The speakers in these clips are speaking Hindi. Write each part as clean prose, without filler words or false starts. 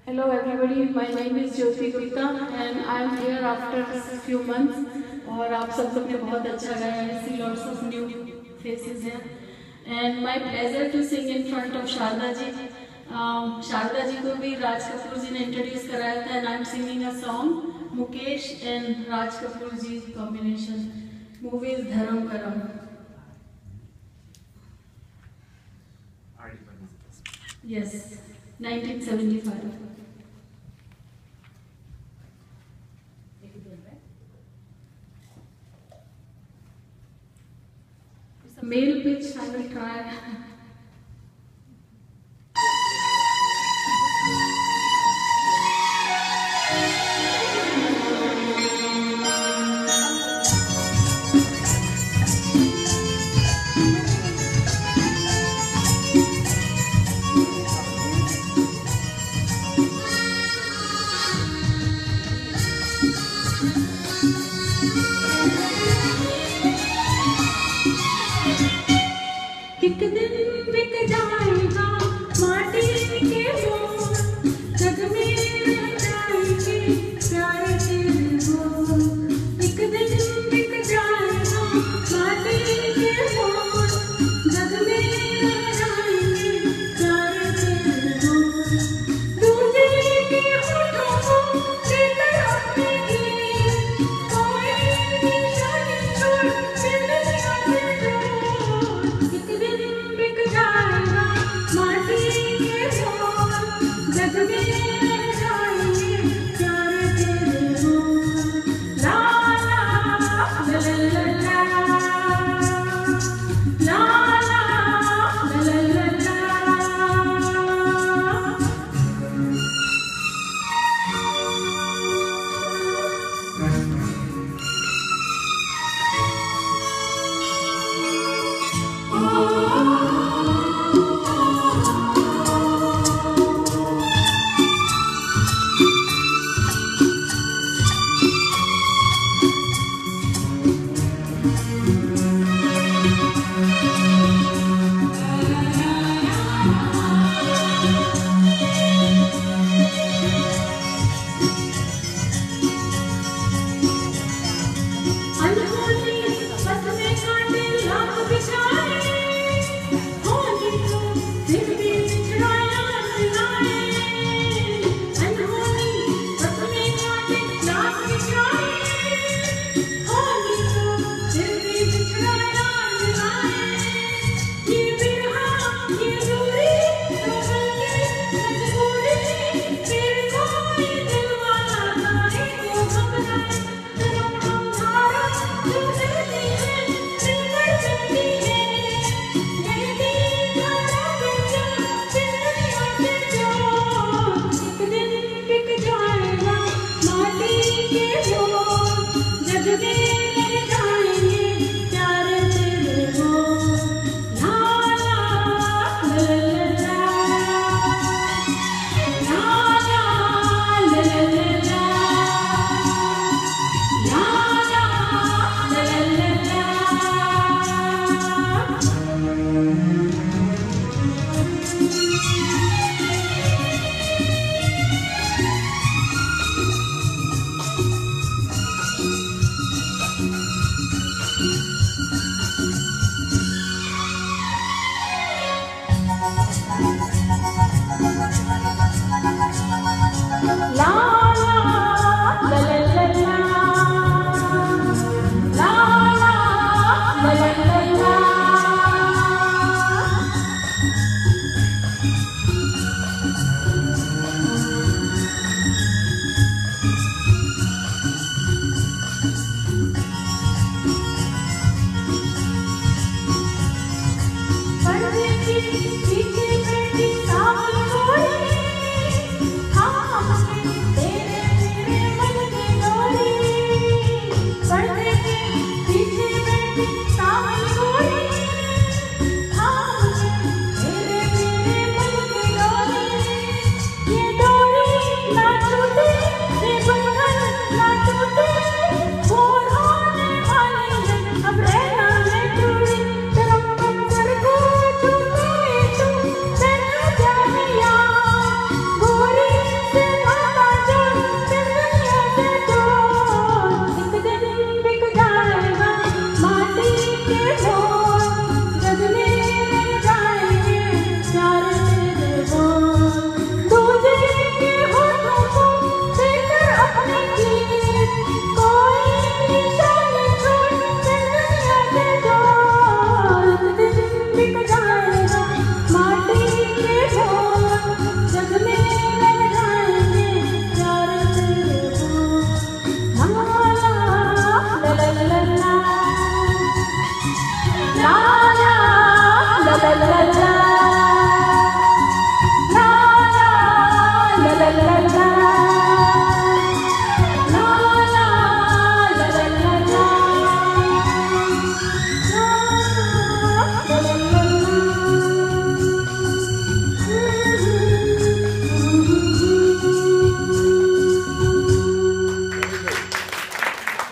Hello everybody, my name is Jyotijwala and I am here after a few months. और आप सब लोग ने बहुत अच्छा गाया है. See lots of new faces here. And my pleasure to sing in front of Sharda Ji. Sharda Ji को भी राज कपूर जी ने introduce कराया था and I am singing a song Mukesh and Raj Kapoor Ji's combination. Movie is Dharam Karam. Yes, 1975. It's a male pitch, I will try. एक दिन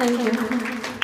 Thank you.